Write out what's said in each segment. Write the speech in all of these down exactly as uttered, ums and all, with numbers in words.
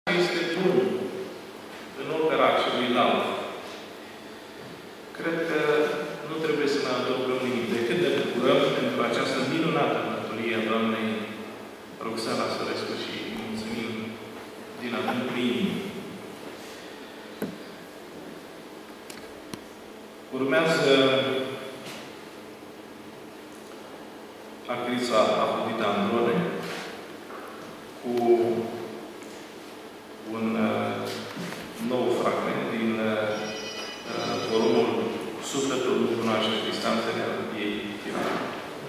este bun în opera celuilalt. Cred că nu trebuie să ne adăugăm nimic. Decât ne bucurăm pentru această minunată mărturie a doamnei Roxana Sărescu și mulțumim din adâncul inimii. Urmează actrița Afrodita Androne cu un uh, nou fragment din uh, volumul Sufletul nu cunoaște distanțele al ei finale.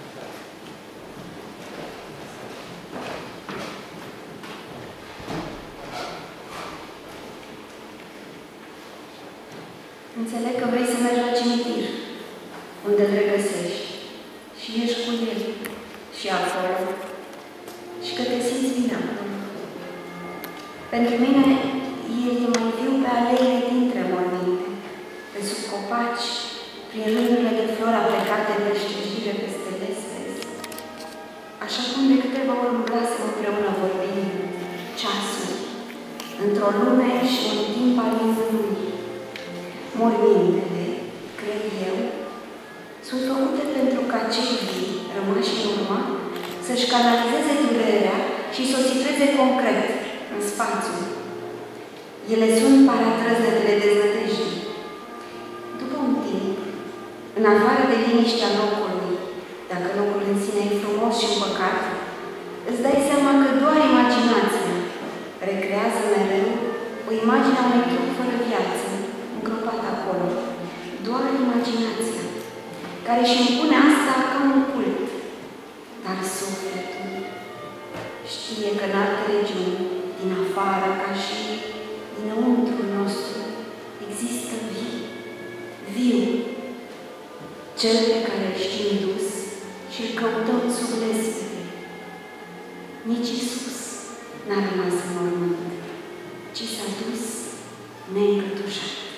Înțeleg că vrei să mergi la cimitir, unde îl regăsești și ești cu el și acolo și că te simți bine acolo. Pentru mine, el e mai viu pe aleile dintre morminte, pe sub copaci, prin rândurile de flori aplecate de ștergire peste lespezi. Așa cum de câteva ori umblasem împreună vorbind, ceasuri, într-o lume și un timp al minunii. Mormintele, cred eu, sunt făcute pentru ca cei vii, rămași în urmă, să-și canalizeze durerea și să o situeze concret, în spațiu. Ele sunt paratrăznetele deznădejdii. După un timp, în afară de liniștea locului, dacă locul în sine e frumos și împăcat, îți dai seama că doar imaginația recrează mereu o imagine a unui trup fără viață, îngropat acolo. Doar imaginația, care își impune asta ca un cult. Dar sufletul știe că în alte regiuni, din afară, ca și dinăuntrul nostru, există viu. Viu. Cel pe care îl știm dus și îl căutăm sub lespede. Nici Iisus n-a rămas în mormânt, ci s-a dus neîncătușat.